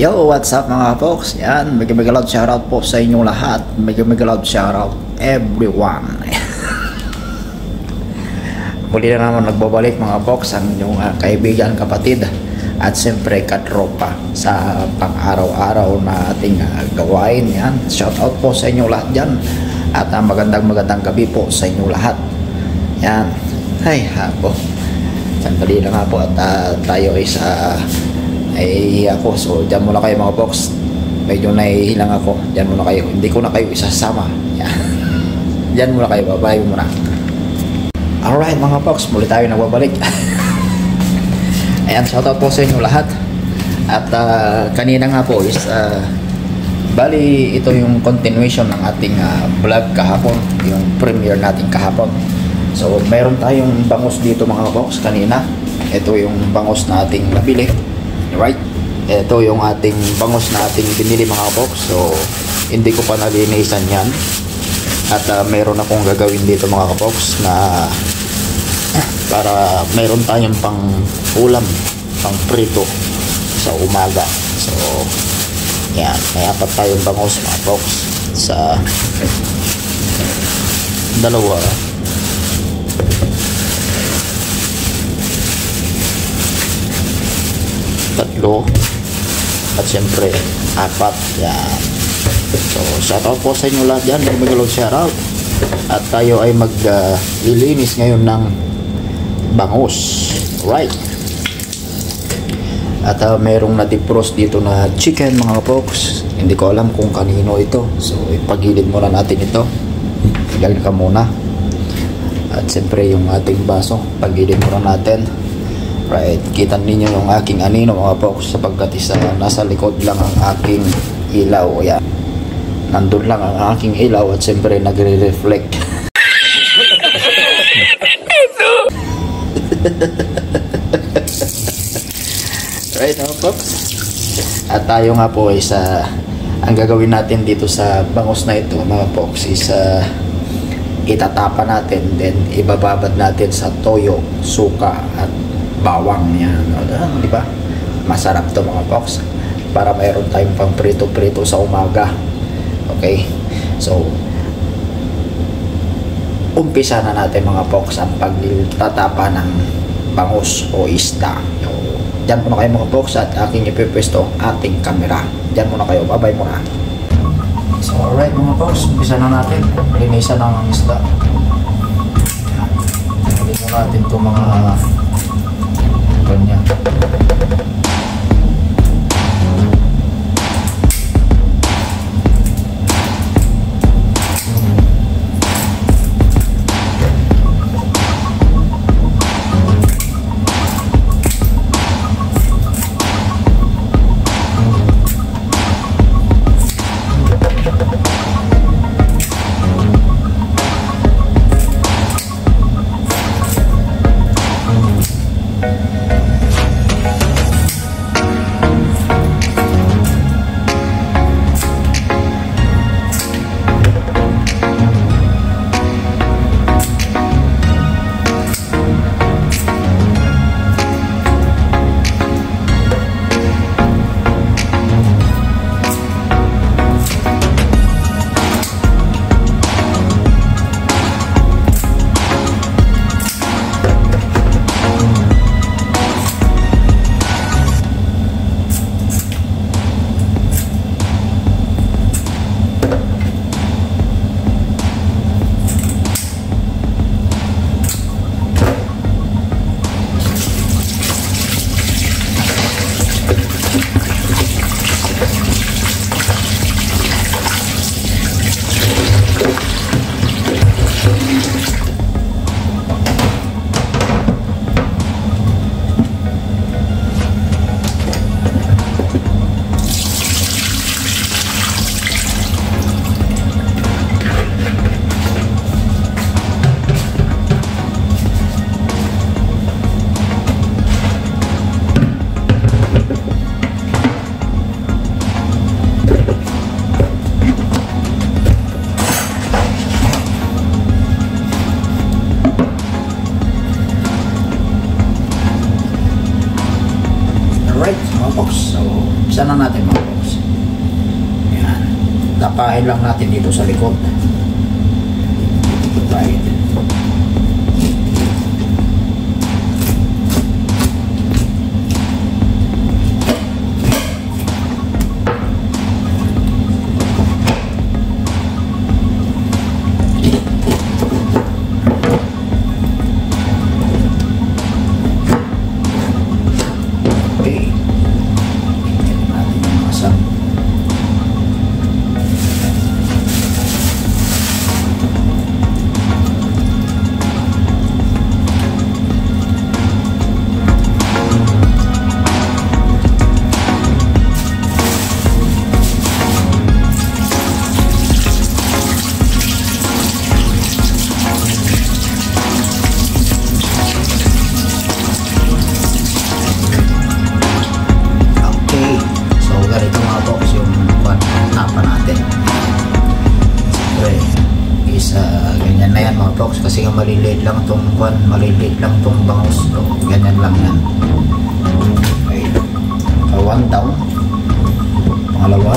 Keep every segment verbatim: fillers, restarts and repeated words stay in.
Yo, what's up mga folks? Yan, mega mega loud shoutout po sa inyong lahat. Mega mega loud shoutout everyone. Muli na naman nagbabalik mga folks ang inyong uh, kaibigan, kapatid at siyempre katropa sa pang-araw-araw na ating uh, gawain. Yan, shoutout po sa inyong lahat dyan. At uh, magandang magandang gabi po sa inyong lahat. Yan, ay hapo. Sandali lang nga po at uh, tayo ay sa ay ako, so dyan muna kayo mga box. Medyo nahihilang ako, dyan muna kayo, hindi ko na kayo isasama. Yan. Dyan muna kayo, babay muna. Alright mga box, muli tayo nagbabalik. Ayan, shoutout po sa inyo lahat. At uh, kanina nga po is uh, bali ito yung continuation ng ating uh, vlog kahapon, yung premiere natin kahapon. So meron tayong bangus dito mga box kanina. Ito yung bangus na ating nabili. Right, ito yung ating bangus na ating binili mga box. So hindi ko pa nalinisan yan. At uh, meron akong gagawin dito mga box na para meron tayong pang ulam, pang prito sa umaga. So yan, may apat tayong bangus mga box. Sa dalawa, tatlo, at siyempre apat. Yan. So shoutout po sa inyo lahat dyan, mag-mag-load shoutout. At tayo ay maglilinis uh, ngayon ng bangus. Right. At uh, merong na-defrost dito na chicken mga folks. Hindi ko alam kung kanino ito, so ipagilid muna natin ito. Tigil ka muna. At siyempre yung ating baso, pagilid muna natin. Right, kita ninyo yung aking anino mga folks, sapagkat isa nasa likod lang ang aking ilaw. Yan, nandun lang ang aking ilaw at siyempre nagre-reflect. Right mga folks, at tayo nga po ay sa ang gagawin natin dito sa bangus na ito mga folks is uh, itatapa natin, then ibababad natin sa toyo, suka at bawang. Yan, di ba? Masarap to mga folks, para mayroon tayong pang prito-prito sa umaga. Okay, so umpisa na natin mga folks ang pagtatapa ng bangus o isda. So, dyan muna kayo mga folks at aking ipipwesto ang ating camera. Dyan muna kayo, babay muna. So alright mga folks, umpisa na natin linisan ng isda. Linisan natin itong mga ganyan. buksan na natin mga boss. Yan. Tapahin lang natin dito sa likod. Right. Kasi nga maliliit lang itong kwan, maliliit lang itong bangus. So, ganyan lang yan. Okay. Uh, one down. Pangalawa.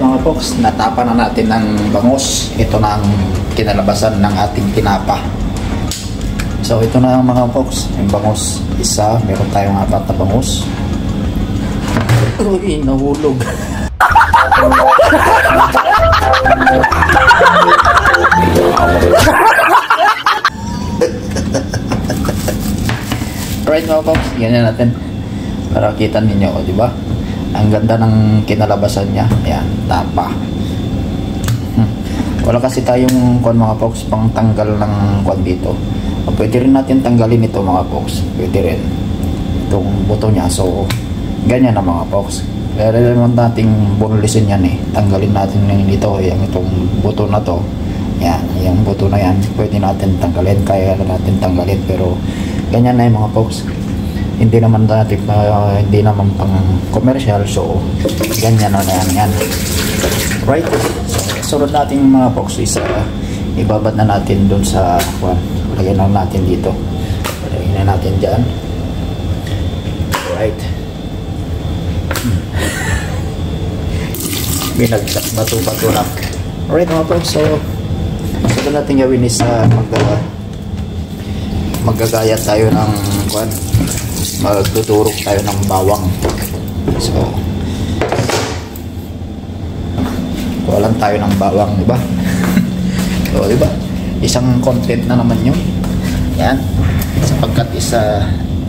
mga folks, natapa na natin ng bangus. Ito na ang kinalabasan ng ating tinapa. So ito na ang mga folks, yung bangus. Isa, meron tayong apat na bangus. Uy, nahulog. Alright mga folks, ganyan natin para kita ninyo, o, di ba? Ang ganda ng kinalabasan niya. Ayan, tapa. Hmm. Wala kasi tayong kuan mga folks pang tanggal ng kuan dito. O, pwede rin natin tanggalin ito mga folks. Pwede rin itong buto niya. So, ganyan na mga folks. Kaya naman nating bunulisin yan eh. Tanggalin natin ito, yung itong buto na to. Yan, yung buto na yan. Pwede natin tanggalin. Kaya natin tanggalin. Pero, ganyan na yung mga folks. Hindi naman natin, uh, hindi naman pang commercial, so ganyan na yan, yan. Right? So, sunod natin mga folks is uh, ibabad na natin dun sa one. Lagyan na natin dito. Lagyan na natin dyan. Right? Binagsak bato-bato na. Alright mga folks, so ito natin gawin is uh, magdala magagaya tayo ng kuan, magtuturok tayo ng bawang. So kuwalan tayo ng bawang, di ba? So di ba, isang content na naman yun yan, sapagkat isa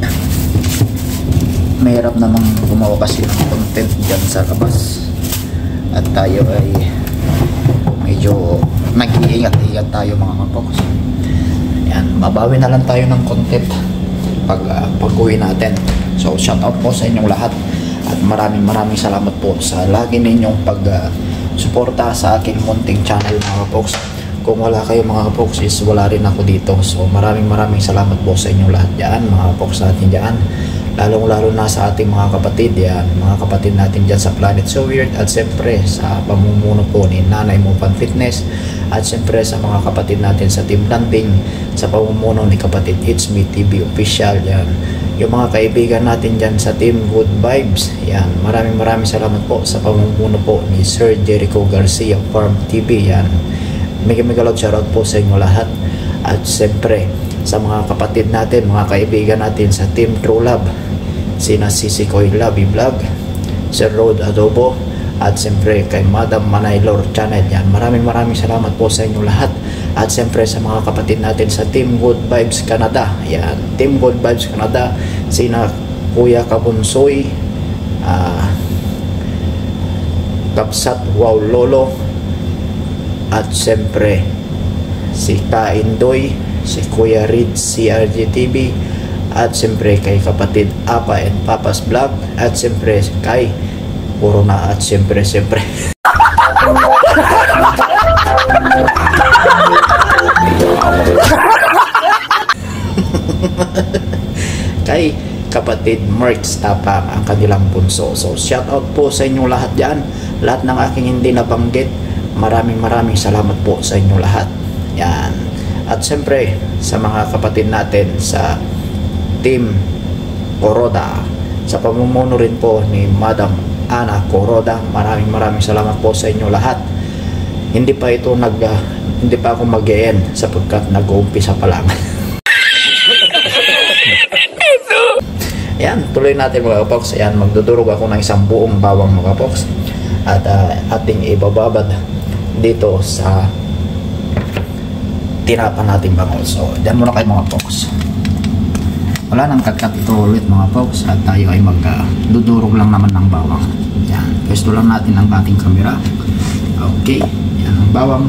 mahirap namang gumawa kasi ng content dyan sa labas at tayo ay medyo nag-iingat-ingat tayo mga kapos. Yan, babawi na lang tayo ng content pag uh, pag-uwi natin. So shout out po sa inyong lahat at maraming maraming salamat po sa lagi ninyong pag uh, suporta sa aking munting channel mga folks. Kung wala kayo mga folks is wala rin ako dito. So maraming maraming salamat po sa inyong lahat dyan mga folks natin dyan, lalong lalo na sa ating mga kapatid yan, mga kapatid natin dyan sa Planet So Weird, at siyempre sa pamumuno po ni Nanay Mopan Fitness, at siyempre sa mga kapatid natin sa Team Landing sa pamumuno ni kapatid It's Me T V Official yan, yung mga kaibigan natin dyan sa Team Good Vibes yan, maraming maraming salamat po sa pamumuno po ni Sir Jericho Garcia Farm T V yan. Mega mega loud shoutout po sa inyo lahat, at siyempre sa mga kapatid natin, mga kaibigan natin sa Team True Love, sina Sisi Koy Labi Vlog, Sir Road Adobo, at siyempre kay Madam Manaylor Channel yan. Maraming maraming salamat po sa inyo lahat, at siyempre sa mga kapatid natin sa Team Good Vibes Canada yan, Team Good Vibes Canada, sina Kuya Kabunsoy, uh, Kapsat Wow Lolo, at siyempre si Kaindoy, si Kuya Reed C R G T V, at siyempre kay kapatid Apa and Papas Vlog, at siyempre kay Corona, at siyempre siyempre kay kapatid Merx Tapang, ang kanilang bunso. So shout out po sa inyo lahat dyan, lahat ng aking hindi nabanggit. Maraming maraming salamat po sa inyo lahat yan. At siyempre sa mga kapatid natin sa Team Coroda, sa pamumuno rin po ni Madam Ana Coroda, maraming maraming salamat po sa inyo lahat. Hindi pa ito nag uh, hindi pa ako mag-e-end sapagkat nag-uumpisa pa lang. Yan, tuloy natin mga kapoks. Ayan, magdudurog ako ng isang buong bawang mga kapoks, at uh, ating ibababad dito sa tinapa nating bangus. So, dyan muna kayo mga folks. Wala nang cut-cut ito ulit mga folks, at tayo ay magdudurog uh, lang naman ng bawang. Yan, pwesto lang natin ang ating camera. Okay, yan ang bawang.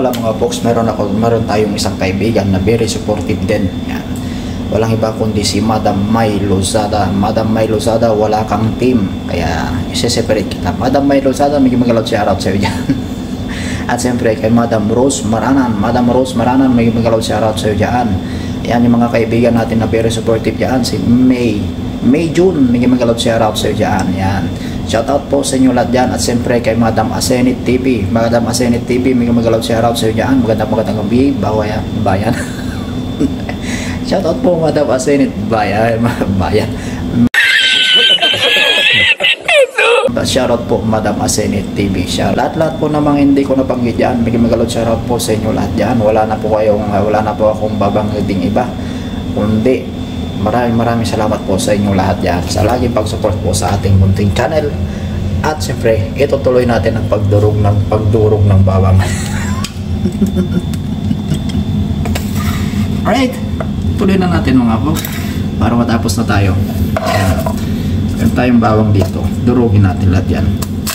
pala mga folks, meron ako, meron tayong isang kaibigan na very supportive din. Yan. Walang iba kundi si Madam May Lozada. Madam May Lozada, wala kang team. Kaya isi-separate kita. Madam May Lozada, may magalaw shoutout sa'yo dyan. At siyempre kay Madam Rose Maranan. Madam Rose Maranan, may magalaw shoutout sa'yo dyan. Yan yung mga kaibigan natin na very supportive dyan. Si May. May June, may magalaw shoutout sa'yo dyan. Yan. Shoutout po sa inyo lahat dyan. At siyempre kay Madam Asenit T V. Madam Asenit T V, may magalaw shoutout sa'yo dyan. Magandang magandang gabi. Bawayan. Bayan. Shoutout po Madam Asenit Bayan. Bayan. Shoutout po Madam Asenit T V. Lahat-lahat po namang hindi ko nabanggit dyan. May magalaw shoutout po sa inyo lahat dyan. Wala na po kayong, wala na po akong babanggiting iba. Kundi maraming maraming salamat po sa inyo lahat dyan sa laging pag-support po sa ating munting channel. At siyempre, itutuloy natin ang pagdurog ng pagdurog ng bawang. Alright, tuloy na natin mga po para matapos na tayo. Meron tayong bawang dito, durugin natin lahat yan.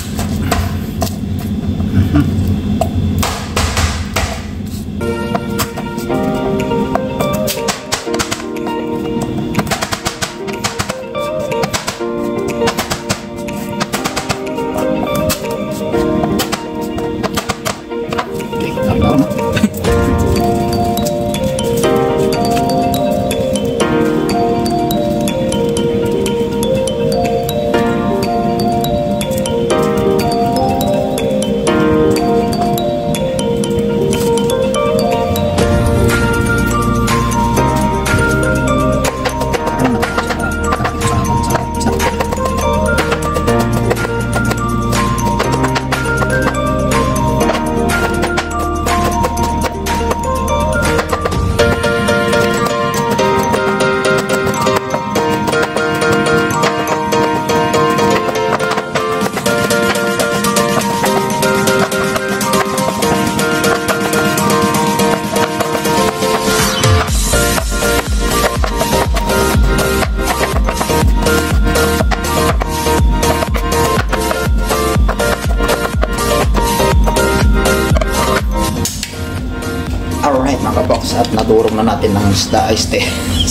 Alright mga box, at nadurog na natin ng isda. Ay, stay.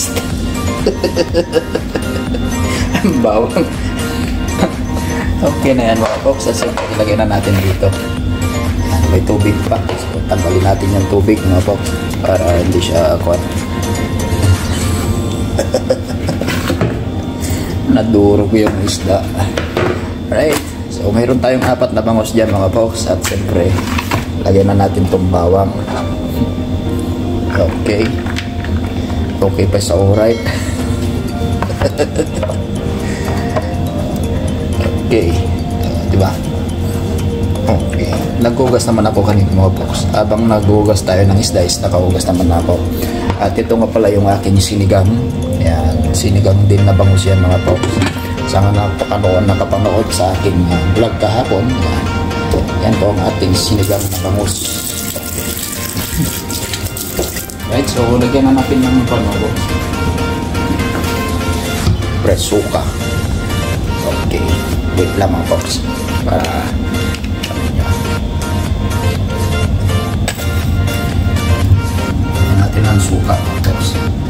Bawang. Okay na yan mga box. At siyempre ilagay na natin dito. Yan, may tubig pa. So tanggalin natin yung tubig mga box para hindi siya kuwan. Nadurog yung isda. Alright, so mayroon tayong apat na bangos dyan mga box. At siyempre lagyan na natin itong bawang. Okay. Okay pa sa alright. Okay. Uh, diba? Okay. Naghugas naman ako kanina mga box. Habang naghugas tayo ng isda is nakahugas naman ako. At ito nga pala yung aking sinigang. Ayan. Sinigang din na bangus yan mga box. Sa nga nakapanood, nakapanood sa aking uh, vlog kahapon. Ayan. Yan po ang ating sinigang na bangus. Right, so lagyan na natin ng panobo. Presuka. Okay. Wait lang mga folks. Para lagyan natin ang suka mga folks.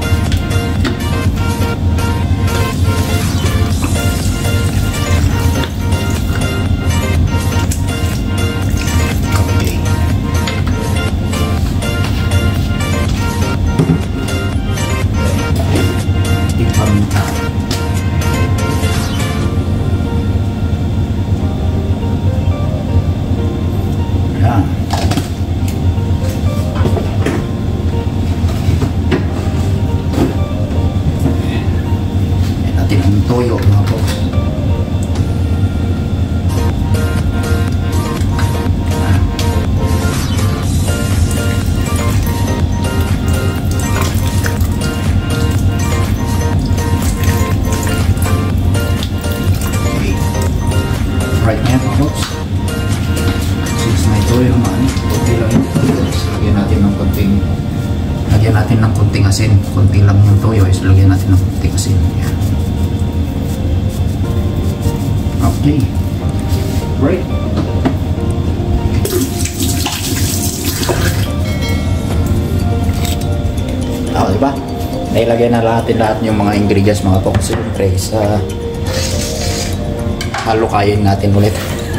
Toyo mga box. Right now mga box. Since may toyo naman, konti lang yung toyo. Lagyan natin ng konting lagyan natin ng konting asin. Konti lang yung toyo is lagyan natin ng konting asin. Yan. Okay. Right. nailagay na natin lahat yung mga ingredients mga folks. Siyempre sa halukayin natin ulit.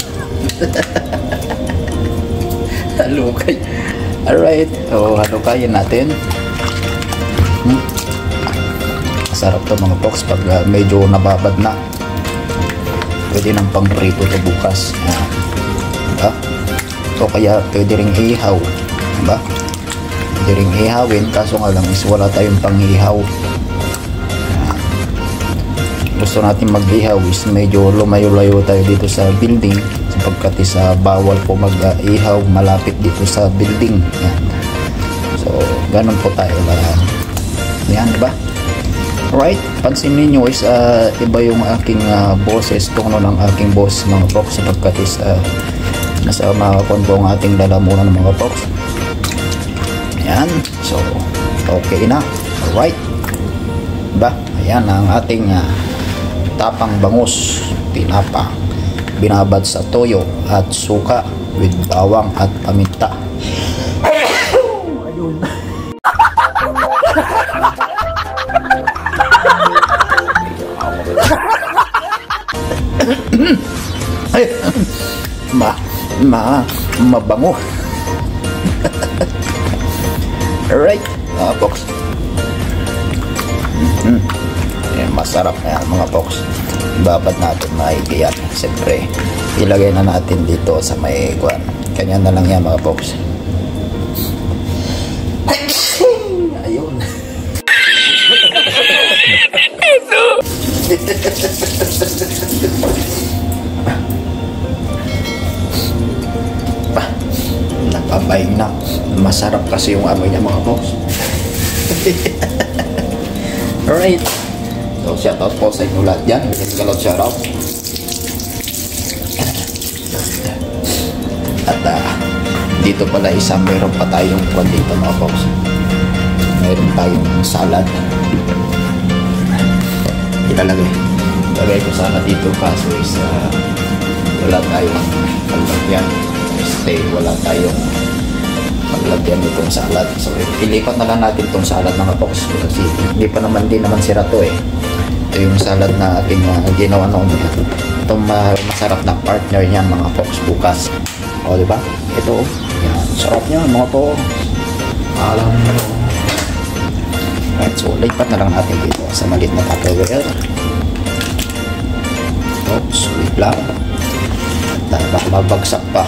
Halukay. Alright, so halukayin natin. Hmm. Sarap to mga folks pag uh, medyo nababad na. Pwede nang pang prito to bukas. Yan. Diba? So kaya pwede ring ihaw. Diba? Pwede ring ihawin, kaso nga lang is wala tayong pang-ihaw. Yan. Gusto natin mag-ihaw is medyo lumayo-layo tayo dito sa building sapagkat is uh, bawal po mag-ihaw malapit dito sa building. Yan. So ganun po tayo lang. Yan, diba? Alright, pansin ninyo is uh, iba yung aking uh, boses, tono ng aking boss mga folks sapagkat is uh, nasa mga konto ang ating lalamunan ng mga folks. Ayan, so okay na. Alright, diba? Ayan ang ating uh, tapang bangus, tinapa, binabad sa toyo at suka with bawang at paminta. Ayun. Ay, ma, ma, mabango. Alright, mga folks. Mm-hmm. Ayan, masarap na yan mga folks. Babad natin maigi yan. Siyempre, ilagay na natin dito sa may kwan. Kanya na lang yan mga folks. Ayun. Pa, napapaing na. Masarap kasi yung amoy niya mga folks. Alright, so shoutout po sa inyo lahat dyan. Galot shoutout. At uh, dito pala isa mayroon pa tayong kwan dito mga folks. Mayroon tayong salad. Ilalagay Lagay ko sana dito kaso is uh, wala tayong paglagyan. Stay, wala tayong paglagyan nitong salad. So ilipat na lang natin itong salad mga folks kasi hindi pa naman din naman sira to eh. Ito yung salad na ating uh, ginawa noon. Itong uh, masarap na partner niyan mga folks bukas. O diba? Ito, yan, sarap niya mga po. Alam mo. Right, so lipat na lang natin dito sa maliit na tupperware. Oops, wait lang. At baka mabagsak pa.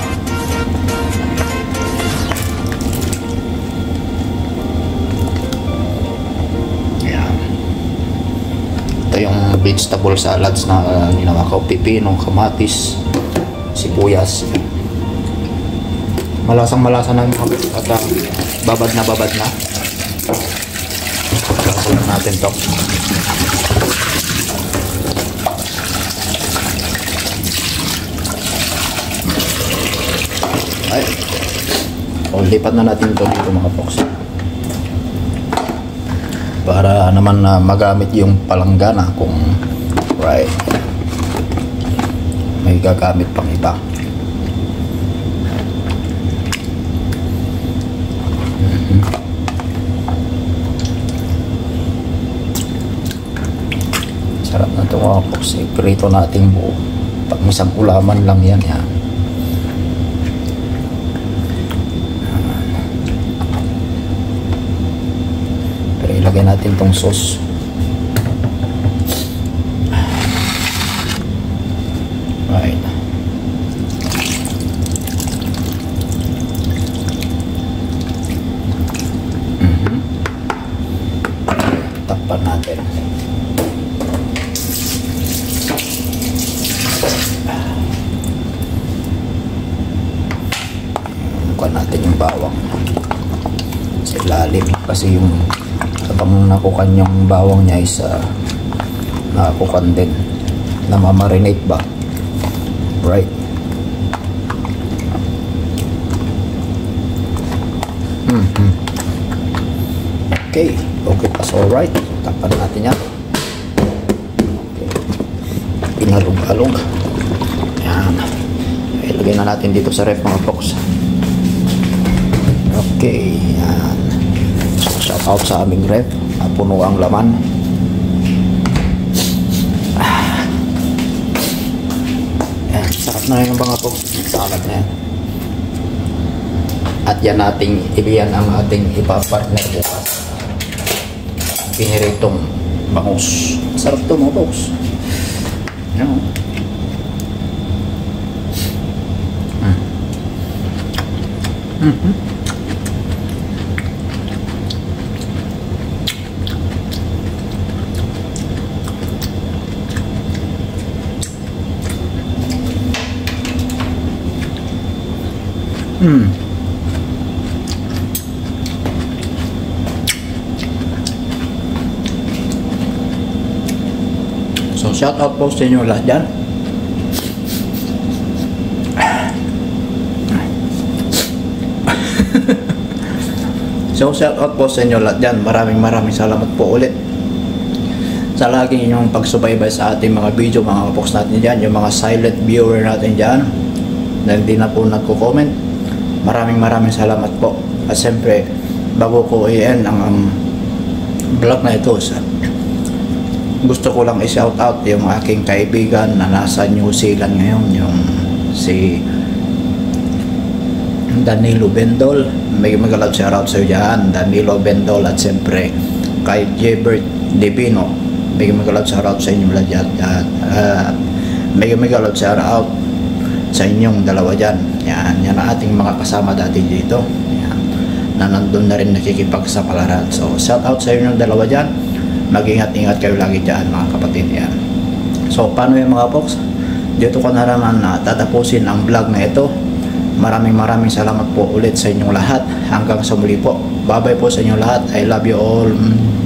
Ayan. Ito yung vegetable salads na uh, ginawa ko. Pipino, kamatis, sibuyas. Malasang malasa na yung at uh, babad na babad na. Pagkakasunod natin to. Ay. O, lipat na natin to dito mga folks. Para naman uh, magamit yung palanggana kung right may gagamit pang iba. Sarap na ito mga folks. Iprito natin buo. Pag isang ulaman lang yan yan. Pero ilagay natin itong sauce. Right. Mm-hmm. Takpan natin. Natin yung bawang sa ilalim kasi yung habang nakukan yung bawang niya is uh, nakukan din na mamarinate ba, right? Mm-hmm. Okay, okay pa, so alright, tapan natin yan. Okay, pinalog-alog yan, ilagay na natin dito sa ref mga folks. Okay, yan. So, shout out sa aming ref uh, puno ang laman. Ah. Yan, sarap na yung mga pogs, salad na yan. At yan ating ibiyan ang ating ipapartner bukas. Piniritong bangus. Sarap ito mga pogs. Yan. Mm. Mm-hmm. Mm. So shout out po sa inyo lahat dyan. So shout out po sa inyo lahat dyan. Maraming maraming salamat po ulit sa laging inyong pagsubaybay sa ating mga video, mga kapoks natin dyan, yung mga silent viewer natin dyan na hindi na po nagko-comment. Maraming maraming salamat po. At siyempre, bago ko i-end ang um, vlog na ito, sa gusto ko lang i-shout out yung aking kaibigan na nasa New Zealand ngayon, yung si Danilo Bendol. May magalag shout out sa iyo dyan, Danilo Bendol. At siyempre kay Jebert Divino, may magalag shout out sa inyo dyan. At uh, may magalag shout out sa inyong dalawa dyan. Yan, yan ang ating mga kasama dati dito, yan, na nandun na rin nakikipagsapalaran. So shout out sa inyong dalawa dyan. Mag-ingat-ingat kayo lagi dyan mga kapatid. Yan. So paano yung mga folks, dito ko na naman na tatapusin ang vlog na ito. Maraming maraming salamat po ulit sa inyong lahat. Hanggang sa muli po. Bye bye po sa inyong lahat. I love you all.